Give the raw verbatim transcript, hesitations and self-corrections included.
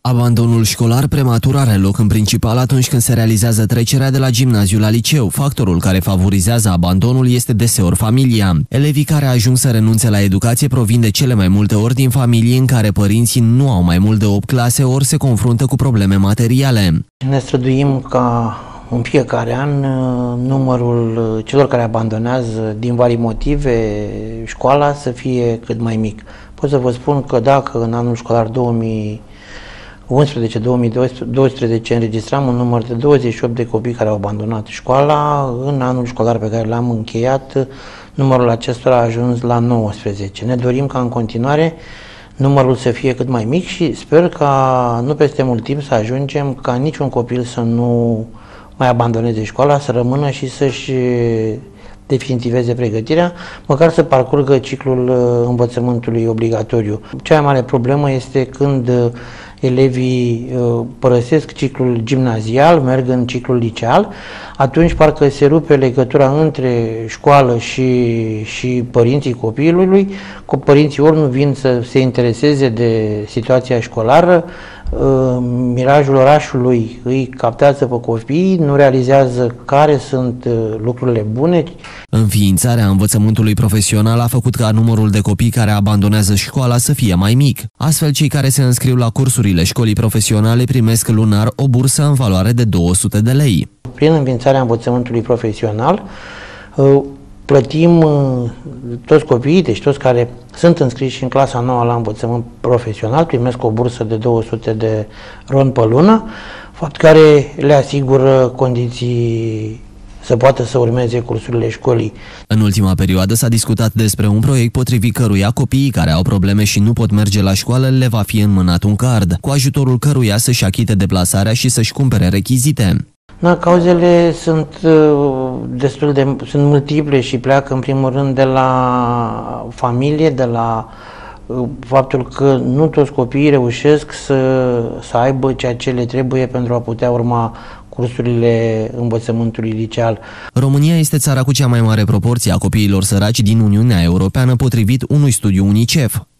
Abandonul școlar prematur are loc în principal atunci când se realizează trecerea de la gimnaziu la liceu. Factorul care favorizează abandonul este deseori familia. Elevii care ajung să renunțe la educație provin de cele mai multe ori din familii în care părinții nu au mai mult de opt clase ori se confruntă cu probleme materiale. Ne străduim ca în fiecare an numărul celor care abandonează din vari motive școala să fie cât mai mic. Pot să vă spun că dacă în anul școlar două mii unsprezece două mii doisprezece înregistram un număr de douăzeci și opt de copii care au abandonat școala, în anul școlar pe care l-am încheiat, numărul acestora a ajuns la nouăsprezece. Ne dorim ca în continuare numărul să fie cât mai mic și sper ca nu peste mult timp să ajungem ca niciun copil să nu mai abandoneze școala, să rămână și să-și definitiveze pregătirea, măcar să parcurgă ciclul învățământului obligatoriu. Cea mai mare problemă este când elevii părăsesc ciclul gimnazial, merg în ciclul liceal, atunci parcă se rupe legătura între școală și, și părinții copilului, cu părinții ori nu vin să se intereseze de situația școlară, mirajul orașului îi captează pe copii, nu realizează care sunt lucrurile bune. Înființarea învățământului profesional a făcut ca numărul de copii care abandonează școala să fie mai mic. Astfel, cei care se înscriu la cursurile școlii profesionale primesc lunar o bursă în valoare de două sute de lei. Prin înființarea învățământului profesional, plătim toți copiii, deci toți care sunt înscriși în clasa nouă la învățământ profesional, primesc o bursă de două sute de ron pe lună, fapt care le asigură condiții să poată să urmeze cursurile școlii. În ultima perioadă s-a discutat despre un proiect potrivit căruia copiii care au probleme și nu pot merge la școală le va fi înmânat un card, cu ajutorul căruia să-și achite deplasarea și să-și cumpere rechizite. Da, cauzele sunt destul de sunt multiple și pleacă în primul rând de la familie, de la faptul că nu toți copiii reușesc să, să aibă ceea ce le trebuie pentru a putea urma cursurile învățământului liceal. România este țara cu cea mai mare proporție a copiilor săraci din Uniunea Europeană, potrivit unui studiu UNICEF.